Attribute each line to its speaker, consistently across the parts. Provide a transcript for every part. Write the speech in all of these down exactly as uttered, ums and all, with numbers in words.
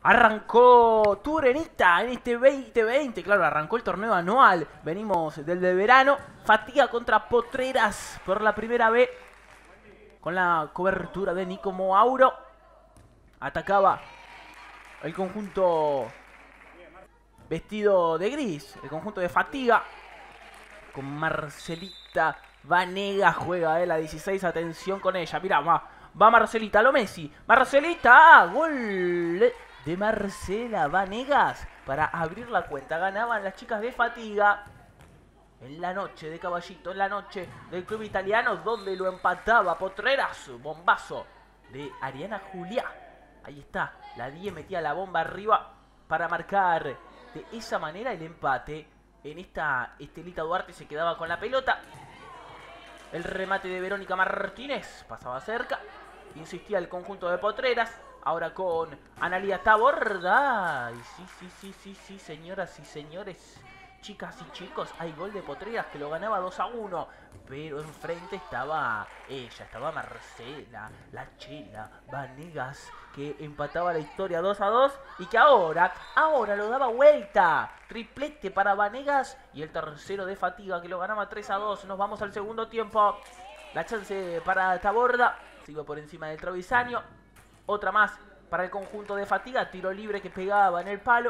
Speaker 1: Arrancó Turenita en este veinte veinte, claro, arrancó el torneo anual. Venimos del de verano. Fatiga contra Potreras por la primera vez. Con la cobertura de Nico Moauro. Atacaba el conjunto vestido de gris, el conjunto de Fatiga. Con Marcelita Vanegas juega él a dieciséis, atención con ella. Mirá, va, va Marcelita, lo Messi. Marcelita, ah, gol de Marcela Vanegas para abrir la cuenta. Ganaban las chicas de Fatiga en la noche de Caballito, en la noche del club italiano, donde lo empataba Potreras. Bombazo de Ariana Juliá. Ahí está, la diez metía la bomba arriba para marcar de esa manera el empate. En esta Estelita Duarte se quedaba con la pelota. El remate de Verónica Martínez pasaba cerca. Insistía el conjunto de Potreras. Ahora con Analia Taborda. Y sí, sí, sí, sí, sí, señoras y señores, chicas y chicos, hay gol de Potreras que lo ganaba dos a uno. Pero enfrente estaba ella, estaba Marcela, la Chela Vanegas, que empataba la historia dos a dos. Y que ahora, ahora lo daba vuelta. Triplete para Vanegas y el tercero de Fatiga que lo ganaba tres a dos. Nos vamos al segundo tiempo. La chance para Taborda. Se iba por encima del travesaño. Otra más para el conjunto de Fatiga. Tiro libre que pegaba en el palo.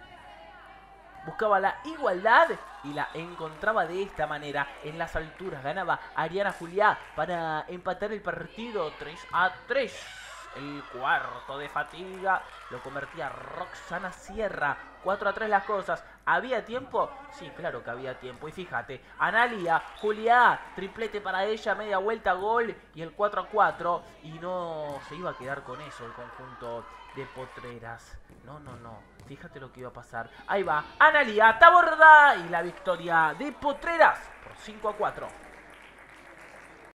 Speaker 1: Buscaba la igualdad y la encontraba de esta manera. En las alturas ganaba Ariana Juliá para empatar el partido tres a tres. El cuarto de Fatiga lo convertía Roxana Sierra. cuatro a tres las cosas. ¿Había tiempo? Sí, claro que había tiempo. Y fíjate, Analia Juliá, triplete para ella, media vuelta, gol y el cuatro a cuatro. Y no se iba a quedar con eso el conjunto de Potreras. No, no, no. Fíjate lo que iba a pasar. Ahí va, Analia Taborda y la victoria de Potreras por cinco a cuatro.